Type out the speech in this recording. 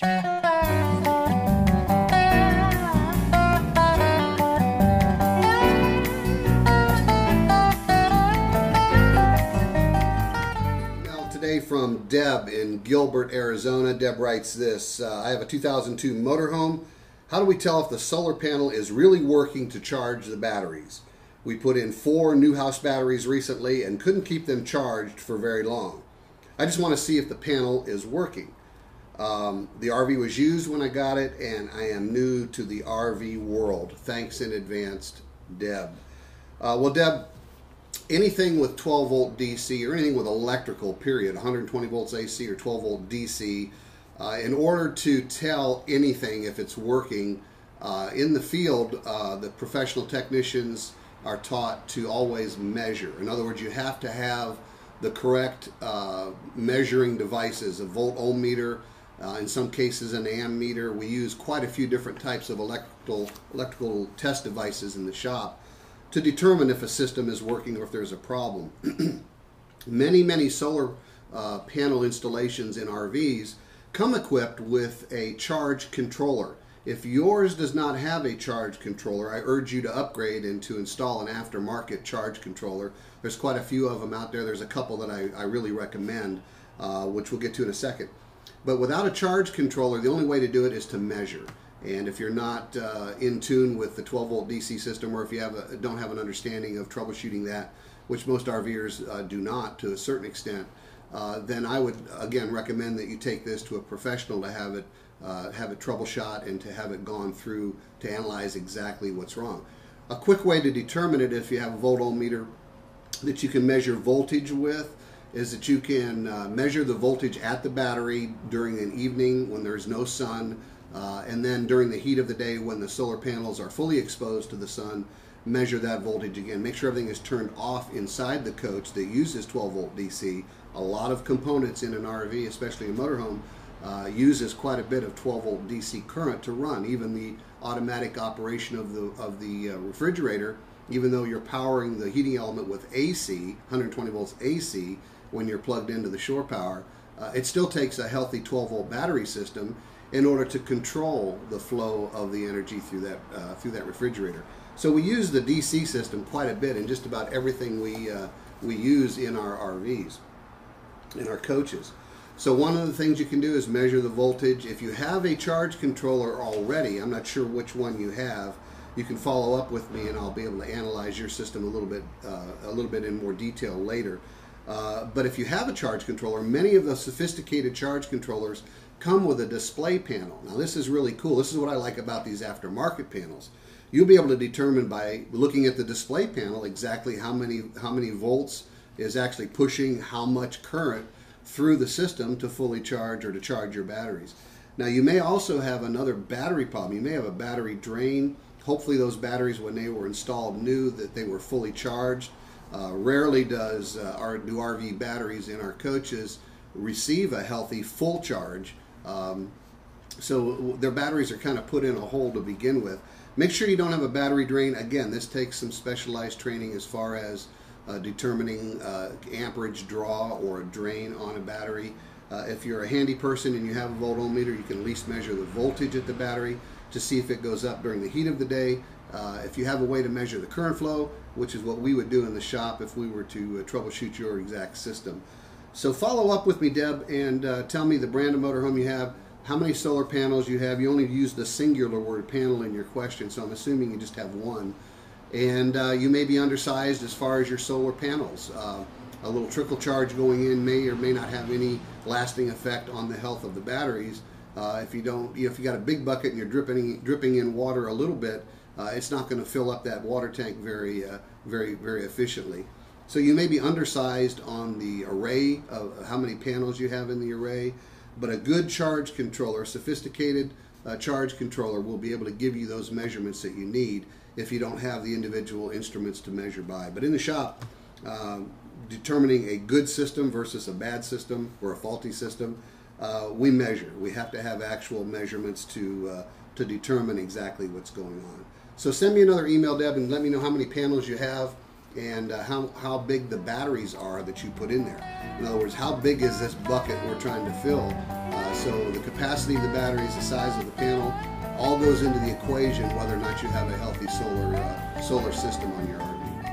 Today from Deb in Gilbert, Arizona. Deb writes this, I have a 2002 motorhome. How do we tell if the solar panel is really working to charge the batteries? We put in 4 new house batteries recently and couldn't keep them charged for very long. I just want to see if the panel is working. The RV was used when I got it, and I am new to the RV world. Thanks in advance, Deb. Well, Deb, anything with 12 volt DC or anything with electrical, period, 120 volts AC or 12 volt DC, in order to tell anything if it's working in the field, the professional technicians are taught to always measure. In other words, you have to have the correct measuring devices, a volt ohm meter, in some cases an ammeter. We use quite a few different types of electrical test devices in the shop to determine if a system is working or if there's a problem. Many solar panel installations in RVs come equipped with a charge controller. If yours does not have a charge controller, I urge you to upgrade and to install an aftermarket charge controller. There's quite a few of them out there. There's a couple that I really recommend, which we'll get to in a second. But without a charge controller, the only way to do it is to measure. And if you're not in tune with the 12 volt DC system, or if you don't have an understanding of troubleshooting that, which most RVers do not to a certain extent, then I would again recommend that you take this to a professional to have it troubleshot and to have it gone through to analyze exactly what's wrong. A quick way to determine it, if you have a volt ohm meter that you can measure voltage with, is that you can measure the voltage at the battery during an evening when there's no sun, and then during the heat of the day when the solar panels are fully exposed to the sun, measure that voltage again. Make sure everything is turned off inside the coach that uses 12 volt DC. A lot of components in an RV, especially a motorhome, uses quite a bit of 12 volt DC current to run. Even the automatic operation of the refrigerator, even though you're powering the heating element with AC, 120 volts AC, when you're plugged into the shore power, it still takes a healthy 12 volt battery system in order to control the flow of the energy through that refrigerator. So we use the DC system quite a bit in just about everything we use in our RVs, in our coaches. So one of the things you can do is measure the voltage. If you have a charge controller already, I'm not sure which one you have, you can follow up with me and I'll be able to analyze your system a little bit in more detail later. But if you have a charge controller, many of the sophisticated charge controllers come with a display panel. Now this is really cool. This is what I like about these aftermarket panels. You'll be able to determine by looking at the display panel exactly how many volts is actually pushing how much current through the system to fully charge or to charge your batteries. Now you may also have another battery problem. You may have a battery drain. Hopefully those batteries, when they were installed new, that they were fully charged. Rarely do RV batteries in our coaches receive a healthy full charge. So their batteries are kind of put in a hole to begin with. Make sure you don't have a battery drain. Again, this takes some specialized training as far as determining amperage draw or a drain on a battery. If you're a handy person and you have a volt ohm meter, you can at least measure the voltage at the battery to see if it goes up during the heat of the day. If you have a way to measure the current flow, which is what we would do in the shop if we were to troubleshoot your exact system. So follow up with me, Deb, and tell me the brand of motorhome you have, how many solar panels you have. You only used the singular word panel in your question, so I'm assuming you just have one. And you may be undersized as far as your solar panels. A little trickle charge going in may or may not have any lasting effect on the health of the batteries. If you got a big bucket and you're dripping in water a little bit, it's not going to fill up that water tank very efficiently. So you may be undersized on the array of how many panels you have in the array, but a good charge controller, sophisticated charge controller, will be able to give you those measurements that you need if you don't have the individual instruments to measure by. But in the shop, determining a good system versus a bad system or a faulty system, we measure. We have to have actual measurements to determine exactly what's going on. So send me another email, Deb, and let me know how many panels you have and how big the batteries are that you put in there. In other words, how big is this bucket we're trying to fill So the capacity of the batteries, the size of the panel, all goes into the equation whether or not you have a healthy solar system on your RV.